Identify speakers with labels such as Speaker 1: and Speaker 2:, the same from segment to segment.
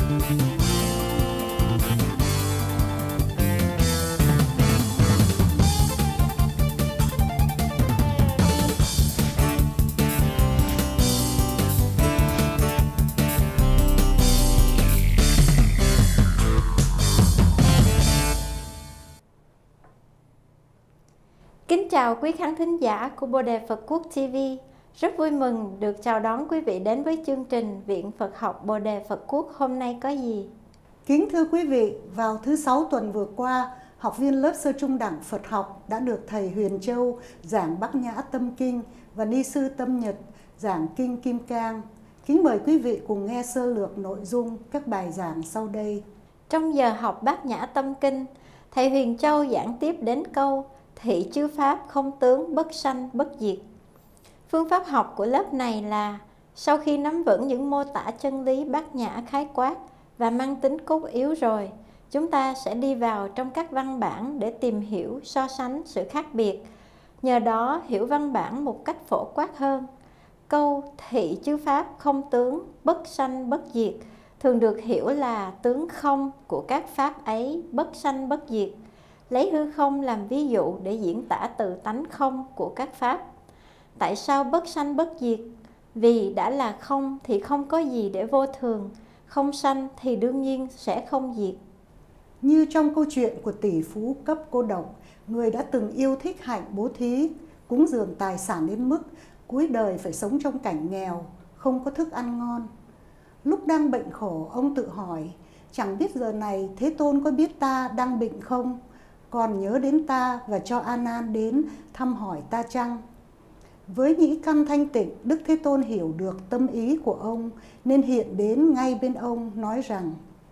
Speaker 1: Kính chào quý khán thính giả của Bồ Đề Phật Quốc TV. Rất vui mừng được chào đón quý vị đến với chương trình Viện Phật học Bồ Đề Phật Quốc hôm nay có gì.
Speaker 2: Kính thưa quý vị, vào thứ Sáu tuần vừa qua, học viên lớp sơ trung đẳng Phật học đã được thầy Huyền Châu giảng Bát Nhã Tâm Kinh và ni sư Tâm Nhật giảng Kinh Kim Cang. Kính mời quý vị cùng nghe sơ lược nội dung các bài giảng sau đây.
Speaker 1: Trong giờ học Bát Nhã Tâm Kinh, thầy Huyền Châu giảng tiếp đến câu thị chư pháp không tướng bất sanh bất diệt. Phương pháp học của lớp này là sau khi nắm vững những mô tả chân lý bát nhã khái quát và mang tính cốt yếu rồi, chúng ta sẽ đi vào trong các văn bản để tìm hiểu, so sánh sự khác biệt. Nhờ đó hiểu văn bản một cách phổ quát hơn. Câu thị chư pháp không tướng bất sanh bất diệt thường được hiểu là tướng không của các pháp ấy bất sanh bất diệt. Lấy hư không làm ví dụ để diễn tả từ tánh không của các pháp. Tại sao bất sanh bất diệt? Vì đã là không thì không có gì để vô thường, không sanh thì đương nhiên sẽ không diệt.
Speaker 2: Như trong câu chuyện của tỷ phú cấp cô độc, người đã từng yêu thích hạnh bố thí, cúng dường tài sản đến mức cuối đời phải sống trong cảnh nghèo, không có thức ăn ngon. Lúc đang bệnh khổ, ông tự hỏi, chẳng biết giờ này Thế Tôn có biết ta đang bệnh không? Còn nhớ đến ta và cho A Nan đến thăm hỏi ta chăng? Với nhĩ căn thanh tịnh, Đức Thế Tôn hiểu được tâm ý của ông nên hiện đến ngay bên ông nói rằng: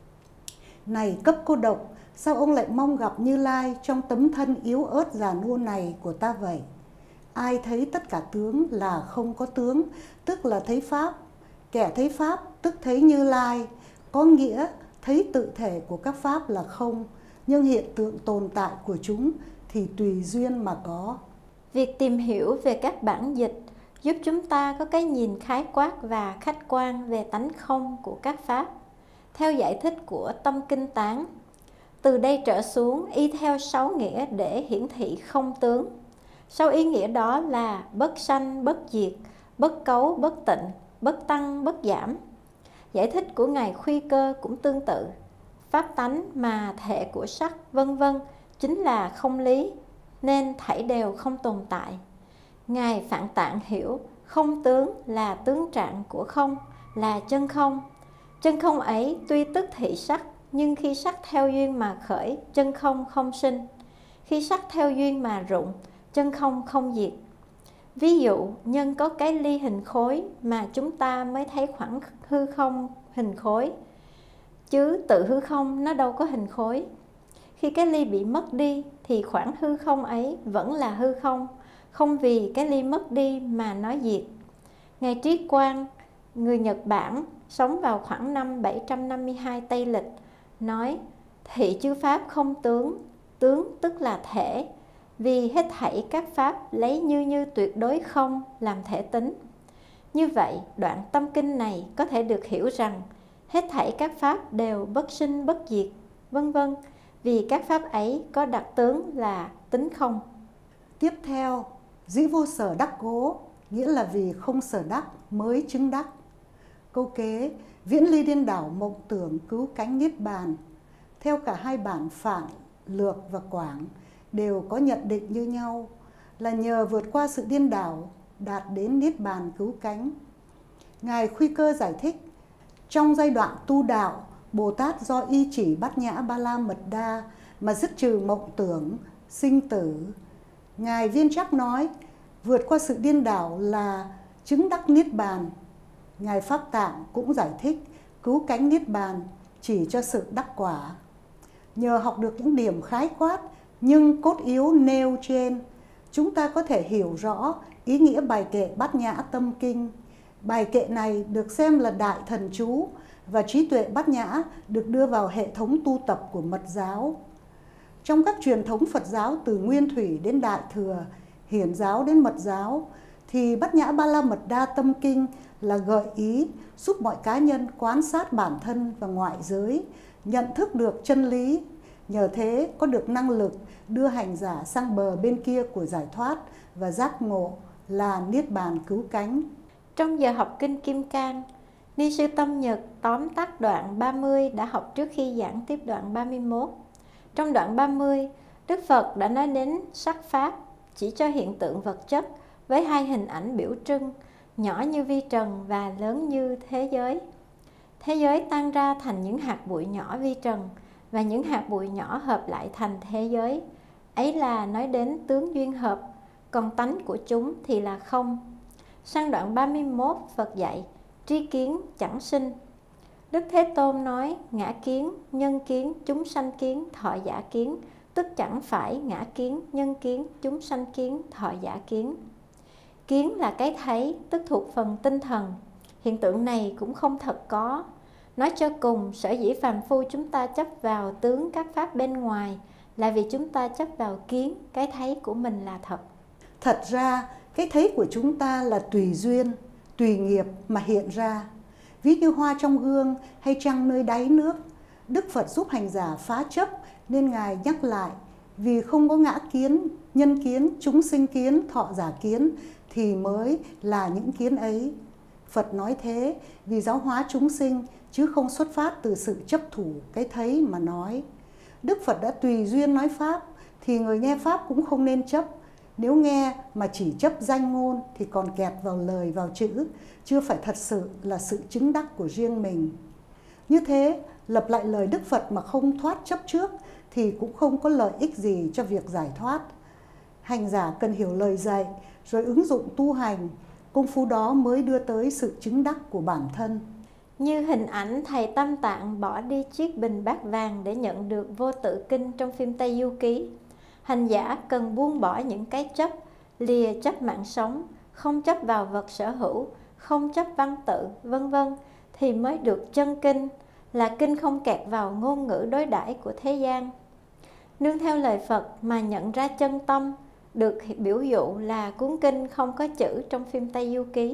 Speaker 2: này cấp cô độc, sao ông lại mong gặp Như Lai trong tấm thân yếu ớt già nua này của ta vậy? Ai thấy tất cả tướng là không có tướng, tức là thấy pháp. Kẻ thấy pháp tức thấy Như Lai, có nghĩa thấy tự thể của các pháp là không, nhưng hiện tượng tồn tại của chúng thì tùy duyên mà có.
Speaker 1: Việc tìm hiểu về các bản dịch giúp chúng ta có cái nhìn khái quát và khách quan về tánh không của các pháp. Theo giải thích của Tâm Kinh Tán, từ đây trở xuống y theo 6 nghĩa để hiển thị không tướng. 6 ý nghĩa đó là bất sanh, bất diệt, bất cấu, bất tịnh, bất tăng, bất giảm. Giải thích của Ngài Khuy Cơ cũng tương tự. Pháp tánh mà thể của sắc vân vân chính là không lý, nên thảy đều không tồn tại. Ngài Phạn Tạng hiểu không tướng là tướng trạng của không, là chân không. Chân không ấy tuy tức thị sắc, nhưng khi sắc theo duyên mà khởi, chân không không sinh. Khi sắc theo duyên mà rụng, chân không không diệt. Ví dụ, nhân có cái ly hình khối mà chúng ta mới thấy khoảng hư không hình khối, chứ tự hư không nó đâu có hình khối. Khi cái ly bị mất đi thì khoảng hư không ấy vẫn là hư không, không vì cái ly mất đi mà nó diệt. Ngài Trí Quang, người Nhật Bản, sống vào khoảng năm 752 Tây Lịch, nói thị chư pháp không tướng, tướng tức là thể, vì hết thảy các pháp lấy như tuyệt đối không làm thể tính. Như vậy, đoạn tâm kinh này có thể được hiểu rằng hết thảy các pháp đều bất sinh bất diệt, vân vân, vì các pháp ấy có đặc tướng là tính không.
Speaker 2: Tiếp theo, dĩ vô sở đắc cố, nghĩa là vì không sở đắc mới chứng đắc. Câu kế, viễn ly điên đảo mộng tưởng cứu cánh niết bàn. Theo cả hai bản Phạn, Lược và Quảng đều có nhận định như nhau, là nhờ vượt qua sự điên đảo đạt đến niết bàn cứu cánh. Ngài Khuy Cơ giải thích, trong giai đoạn tu đạo, Bồ Tát do y chỉ Bát Nhã Ba La Mật Đa mà dứt trừ mộng tưởng, sinh tử. Ngài Viên Trắc nói, vượt qua sự điên đảo là chứng đắc niết bàn. Ngài Pháp Tạng cũng giải thích, cứu cánh niết bàn chỉ cho sự đắc quả. Nhờ học được những điểm khái quát nhưng cốt yếu nêu trên, chúng ta có thể hiểu rõ ý nghĩa bài kệ Bát Nhã Tâm Kinh. Bài kệ này được xem là đại thần chú và trí tuệ bát nhã được đưa vào hệ thống tu tập của Mật giáo. Trong các truyền thống Phật giáo từ Nguyên Thủy đến Đại Thừa, Hiển giáo đến Mật giáo, thì Bát Nhã Ba La Mật Đa Tâm Kinh là gợi ý giúp mọi cá nhân quan sát bản thân và ngoại giới, nhận thức được chân lý, nhờ thế có được năng lực đưa hành giả sang bờ bên kia của giải thoát và giác ngộ là niết bàn cứu cánh.
Speaker 1: Trong giờ học Kinh Kim Cang, Ni sư Tâm Nhật tóm tắt đoạn 30 đã học trước khi giảng tiếp đoạn 31. Trong đoạn 30, Đức Phật đã nói đến sắc pháp chỉ cho hiện tượng vật chất với hai hình ảnh biểu trưng, nhỏ như vi trần và lớn như thế giới. Thế giới tan ra thành những hạt bụi nhỏ vi trần và những hạt bụi nhỏ hợp lại thành thế giới. Ấy là nói đến tướng duyên hợp, còn tánh của chúng thì là không. Sang đoạn 31, Phật dạy tri kiến chẳng sinh. Đức Thế Tôn nói ngã kiến, nhân kiến, chúng sanh kiến, thọ giả kiến, tức chẳng phải ngã kiến, nhân kiến, chúng sanh kiến, thọ giả kiến. Kiến là cái thấy, tức thuộc phần tinh thần. Hiện tượng này cũng không thật có. Nói cho cùng, sở dĩ phàm phu chúng ta chấp vào tướng các pháp bên ngoài là vì chúng ta chấp vào kiến, cái thấy của mình là thật.
Speaker 2: Thật ra, cái thấy của chúng ta là tùy duyên, tùy nghiệp mà hiện ra. Ví như hoa trong gương hay trăng nơi đáy nước, Đức Phật giúp hành giả phá chấp nên Ngài nhắc lại, vì không có ngã kiến, nhân kiến, chúng sinh kiến, thọ giả kiến thì mới là những kiến ấy. Phật nói thế vì giáo hóa chúng sinh chứ không xuất phát từ sự chấp thủ cái thấy mà nói. Đức Phật đã tùy duyên nói pháp thì người nghe pháp cũng không nên chấp. Nếu nghe mà chỉ chấp danh ngôn thì còn kẹt vào lời vào chữ, chưa phải thật sự là sự chứng đắc của riêng mình. Như thế, lặp lại lời Đức Phật mà không thoát chấp trước thì cũng không có lợi ích gì cho việc giải thoát. Hành giả cần hiểu lời dạy rồi ứng dụng tu hành, công phu đó mới đưa tới sự chứng đắc của bản thân.
Speaker 1: Như hình ảnh thầy Tam Tạng bỏ đi chiếc bình bát vàng để nhận được vô tự kinh trong phim Tây Du Ký. Hành giả cần buông bỏ những cái chấp, lìa chấp mạng sống, không chấp vào vật sở hữu, không chấp văn tự, vân vân, thì mới được chân kinh, là kinh không kẹt vào ngôn ngữ đối đãi của thế gian. Nương theo lời Phật mà nhận ra chân tâm, được biểu dụ là cuốn kinh không có chữ trong phim Tây Du Ký.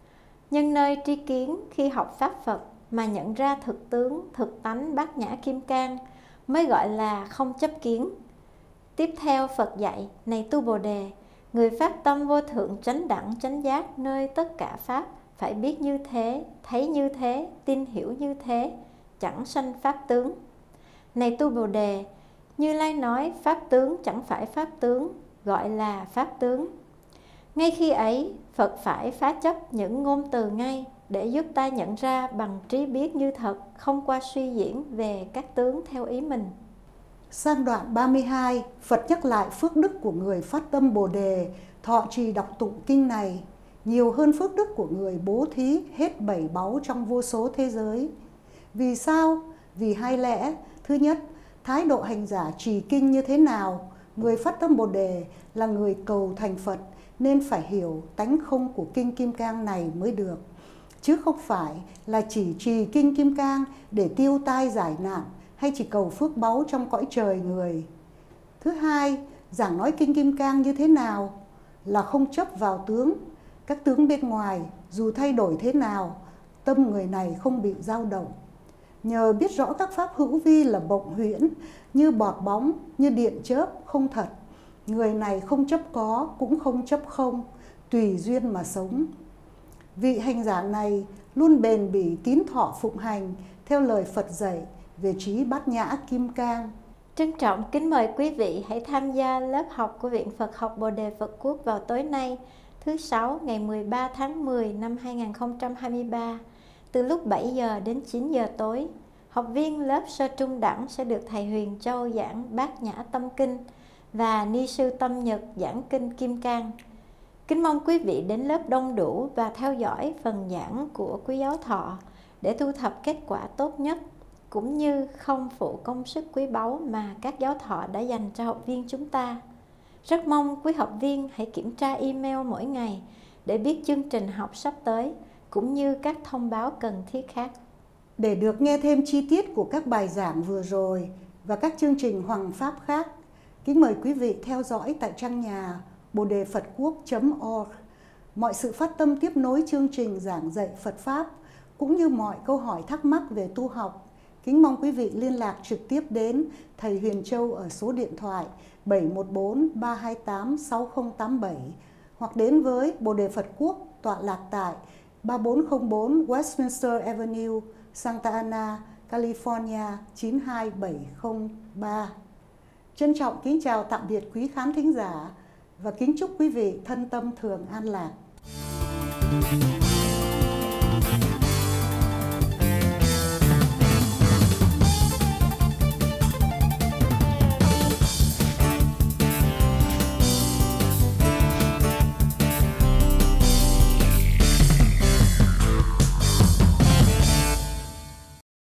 Speaker 1: Nhân nơi tri kiến khi học Pháp Phật mà nhận ra thực tướng, thực tánh Bát Nhã Kim Cang mới gọi là không chấp kiến. Tiếp theo Phật dạy, này tu Bồ Đề, người phát tâm vô thượng chánh đẳng chánh giác nơi tất cả Pháp, phải biết như thế, thấy như thế, tin hiểu như thế, chẳng sanh Pháp tướng. Này tu Bồ Đề, Như Lai nói Pháp tướng chẳng phải Pháp tướng, gọi là Pháp tướng. Ngay khi ấy, Phật phải phá chấp những ngôn từ ngay để giúp ta nhận ra bằng trí biết như thật, không qua suy diễn về các tướng theo ý mình.
Speaker 2: Sang đoạn 32, Phật nhắc lại phước đức của người phát tâm Bồ Đề, thọ trì đọc tụng kinh này, nhiều hơn phước đức của người bố thí hết 7 báu trong vô số thế giới. Vì sao? Vì hai lẽ. Thứ nhất, thái độ hành giả trì kinh như thế nào? Người phát tâm Bồ Đề là người cầu thành Phật, nên phải hiểu tánh không của kinh Kim Cang này mới được. Chứ không phải là chỉ trì kinh Kim Cang để tiêu tai giải nạn, hay chỉ cầu phước báu trong cõi trời người. Thứ hai, giảng nói kinh Kim Cang như thế nào? Là không chấp vào tướng. Các tướng bên ngoài, dù thay đổi thế nào, tâm người này không bị dao động. Nhờ biết rõ các pháp hữu vi là bộng huyễn, như bọt bóng, như điện chớp, không thật. Người này không chấp có, cũng không chấp không, tùy duyên mà sống. Vị hành giả này luôn bền bỉ tín thọ phụng hành theo lời Phật dạy về trí Bát Nhã Kim Cang.
Speaker 1: Trân trọng kính mời quý vị hãy tham gia lớp học của Viện Phật học Bồ Đề Phật Quốc vào tối nay, thứ Sáu ngày 13 tháng 10 năm 2023, từ lúc 7 giờ đến 9 giờ tối. Học viên lớp sơ trung đẳng sẽ được thầy Huyền Châu giảng Bát Nhã Tâm Kinh và Ni sư Tâm Nhật giảng kinh Kim Cang. Kính mong quý vị đến lớp đông đủ và theo dõi phần giảng của quý giáo thọ để thu thập kết quả tốt nhất, cũng như không phụ công sức quý báu mà các giáo thọ đã dành cho học viên chúng ta. Rất mong quý học viên hãy kiểm tra email mỗi ngày để biết chương trình học sắp tới, cũng như các thông báo cần thiết khác.
Speaker 2: Để được nghe thêm chi tiết của các bài giảng vừa rồi và các chương trình hoằng pháp khác, kính mời quý vị theo dõi tại trang nhà bodephatquoc.org Mọi sự phát tâm tiếp nối chương trình giảng dạy Phật Pháp cũng như mọi câu hỏi thắc mắc về tu học, kính mong quý vị liên lạc trực tiếp đến Thầy Huyền Châu ở số điện thoại 714 328 6087 hoặc đến với Bồ Đề Phật Quốc tọa lạc tại 3404 Westminster Avenue, Santa Ana, California 92703. Trân trọng kính chào tạm biệt quý khán thính giả và kính chúc quý vị thân tâm thường an lạc.